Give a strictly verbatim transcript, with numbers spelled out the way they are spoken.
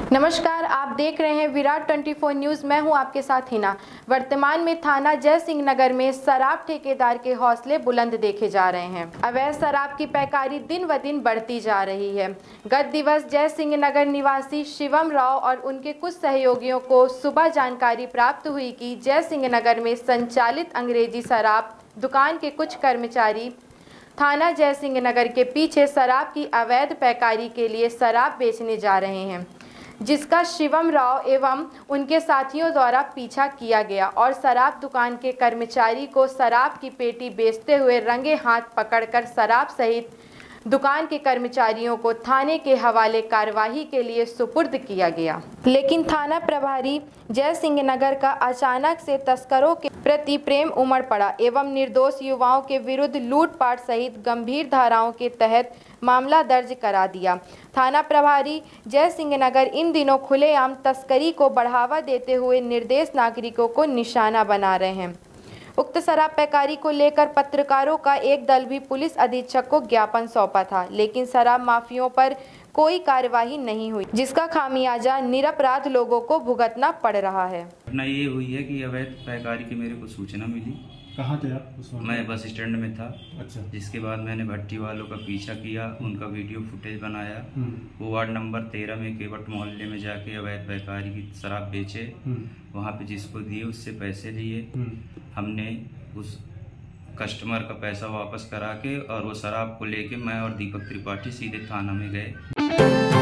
नमस्कार, आप देख रहे हैं विराट चौबीस न्यूज़। मैं हूं आपके साथ हिना। वर्तमान में थाना जय सिंह नगर में शराब ठेकेदार के हौसले बुलंद देखे जा रहे हैं। अवैध शराब की पैकारी दिन ब दिन बढ़ती जा रही है। गत दिवस जय सिंह नगर निवासी शिवम राव और उनके कुछ सहयोगियों को सुबह जानकारी प्राप्त हुई कि जय सिंह नगर में संचालित अंग्रेजी शराब दुकान के कुछ कर्मचारी थाना जय सिंह नगर के पीछे शराब की अवैध पैकारी के लिए शराब बेचने जा रहे हैं, जिसका शिवम राव एवं उनके साथियों द्वारा पीछा किया गया और शराब दुकान के कर्मचारी को शराब की पेटी बेचते हुए रंगे हाथ पकड़कर शराब सहित दुकान के कर्मचारियों को थाने के हवाले कार्यवाही के लिए सुपुर्द किया गया। लेकिन थाना प्रभारी जय सिंह नगर का अचानक से तस्करों के प्रति प्रेम उमड़ पड़ा एवं निर्दोष युवाओं के विरुद्ध लूटपाट सहित गंभीर धाराओं के तहत मामला दर्ज करा दिया। थाना प्रभारी जय सिंह नगर इन दिनों खुलेआम तस्करी को बढ़ावा देते हुए निर्दोष नागरिकों को निशाना बना रहे हैं। उक्त शराब पैकारी को लेकर पत्रकारों का एक दल भी पुलिस अधीक्षक को ज्ञापन सौंपा था, लेकिन शराब माफियों पर कोई कार्यवाही नहीं हुई, जिसका खामियाजा निरपराध लोगों को भुगतना पड़ रहा है। घटना ये हुई है कि अवैध पैकारी की मेरे को सूचना मिली। कहाँ थे आप उस वक्त? मैं बस स्टैंड में था। अच्छा। जिसके बाद मैंने भट्टी वालों का पीछा किया, उनका वीडियो फुटेज बनाया। वो वार्ड नंबर तेरह में केवट मोहल्ले में जाके अवैध पैकारी की शराब बेचे, वहाँ पे जिसको दिए उससे पैसे लिए। हमने उस कस्टमर का पैसा वापस करा के और वो शराब को लेके मैं और दीपक त्रिपाठी सीधे थाना में गए।